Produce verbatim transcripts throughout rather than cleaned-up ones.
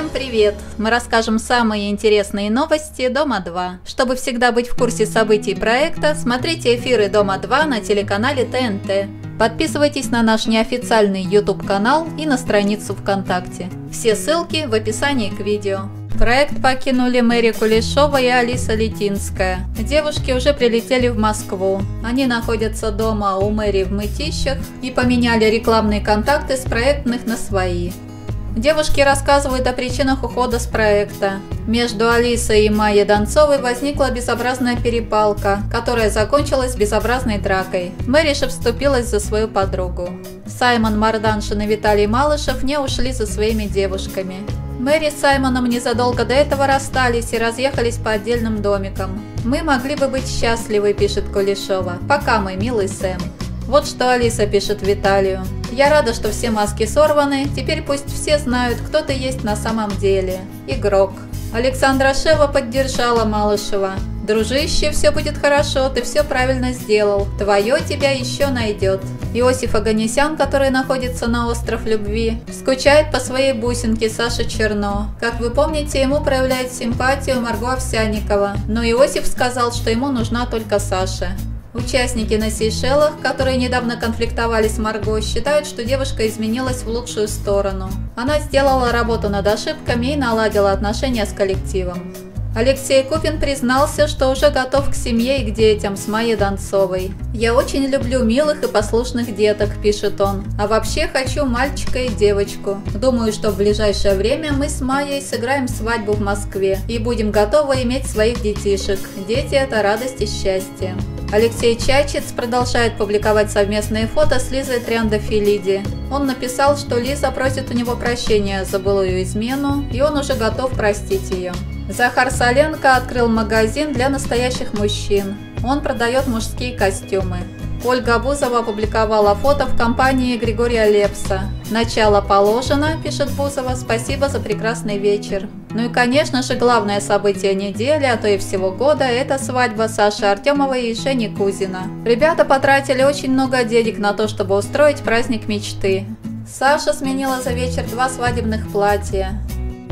привет! Мы расскажем самые интересные новости Дома два. Чтобы всегда быть в курсе событий проекта, смотрите эфиры Дома два на телеканале Т Н Т. Подписывайтесь на наш неофициальный YouTube канал и на страницу ВКонтакте. Все ссылки в описании к видео. Проект покинули Мэри Кулешова и Алиса Литинская. Девушки уже прилетели в Москву. Они находятся дома у Мэри в Мытищах и поменяли рекламные контакты с проектных на свои. Девушки рассказывают о причинах ухода с проекта. Между Алисой и Майей Донцовой возникла безобразная перепалка, которая закончилась безобразной дракой. Мэри же вступилась за свою подругу. Саймон Марданшин и Виталий Малышев не ушли за своими девушками. Мэри с Саймоном незадолго до этого расстались и разъехались по отдельным домикам. «Мы могли бы быть счастливы», – пишет Кулешова, – «пока мы, милый Сэм». Вот что Алиса пишет Виталию. «Я рада, что все маски сорваны, теперь пусть все знают, кто ты есть на самом деле. Игрок». Александра Шева поддержала Малышева. «Дружище, все будет хорошо, ты все правильно сделал. Твое тебя еще найдет». Иосиф Оганесян, который находится на остров любви, скучает по своей бусинке Саше Черно. Как вы помните, ему проявляет симпатию Марго Овсянникова, но Иосиф сказал, что ему нужна только Саша. Участники на Сейшелах, которые недавно конфликтовали с Марго, считают, что девушка изменилась в лучшую сторону. Она сделала работу над ошибками и наладила отношения с коллективом. Алексей Купин признался, что уже готов к семье и к детям с Майей Донцовой. «Я очень люблю милых и послушных деток», – пишет он. «А вообще хочу мальчика и девочку. Думаю, что в ближайшее время мы с Майей сыграем свадьбу в Москве и будем готовы иметь своих детишек. Дети – это радость и счастье». Алексей Чайчиц продолжает публиковать совместные фото с Лизой Триандафилиди. Он написал, что Лиза просит у него прощения за былую измену, и он уже готов простить ее. Захар Соленко открыл магазин для настоящих мужчин. Он продает мужские костюмы. Ольга Бузова опубликовала фото в компании Григория Лепса. «Начало положено», – пишет Бузова, – «спасибо за прекрасный вечер». Ну и, конечно же, главное событие недели, а то и всего года – это свадьба Саши Артемовой и Жени Кузина. Ребята потратили очень много денег на то, чтобы устроить праздник мечты. Саша сменила за вечер два свадебных платья.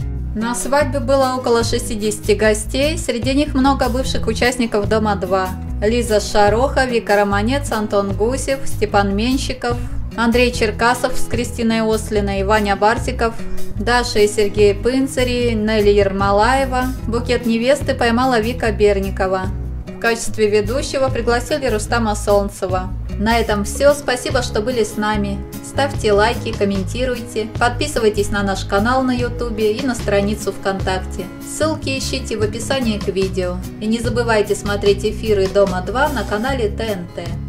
На свадьбе было около шестидесяти гостей, среди них много бывших участников Дома два. Лиза Шароха, Вика Романец, Антон Гусев, Степан Менщиков, Андрей Черкасов с Кристиной Ослиной, Ваня Бартиков, Даша и Сергей Пынцари, Нелли Ермолаева. Букет невесты поймала Вика Берникова. В качестве ведущего пригласили Рустама Солнцева. На этом все. Спасибо, что были с нами. Ставьте лайки, комментируйте, подписывайтесь на наш канал на ютубе и на страницу ВКонтакте. Ссылки ищите в описании к видео. И не забывайте смотреть эфиры Дома два на канале Т Н Т.